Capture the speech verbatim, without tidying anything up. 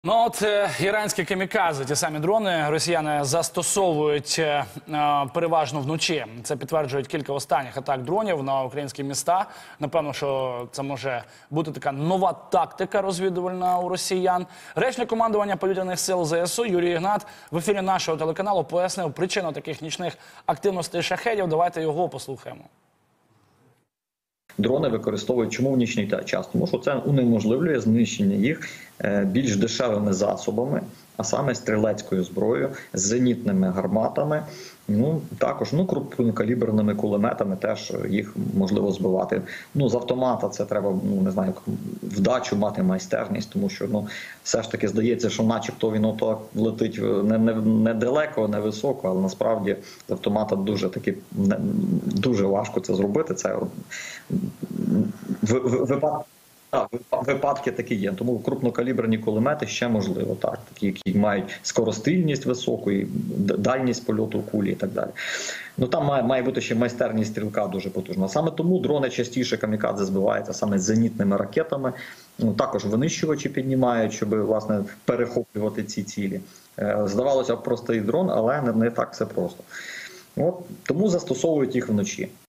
Ну от е, іранські камікадзе, ті самі дрони, росіяни застосовують е, е, переважно вночі. Це підтверджують кілька останніх атак дронів на українські міста. Напевно, що це може бути така нова тактика розвідувальна у росіян. Речник командування повітряних сил ЗСУ Юрій Ігнат в ефірі нашого телеканалу пояснив причину таких нічних активностей шахедів. Давайте його послухаємо. Дрони використовують чому в нічний час? Тому що це унеможливлює знищення їх більш дешевими засобами, а саме стрілецькою зброєю, з зенітними гарматами, ну також ну крупнокаліберними кулеметами, теж їх можливо збивати. Ну з автомата це треба, ну не знаю, вдачу мати, майстерність, тому що ну все ж таки здається, що начебто він ото летить не, не, не далеко, не високо, але насправді з автомата дуже таки не, дуже важко це зробити. Це випадок. Так, випадки такі є. Тому крупнокаліберні кулемети ще можливо, так, такі, які мають скоростильність високу, і дальність польоту кулі і так далі. Ну там має, має бути ще майстерність стрілка дуже потужна. Саме тому дрони частіше камікадзе збиваються саме з зенітними ракетами. Ну, також винищувачі піднімають, щоб власне перехоплювати ці цілі. Здавалося б, простий дрон, але не, не так все просто. От, тому застосовують їх вночі.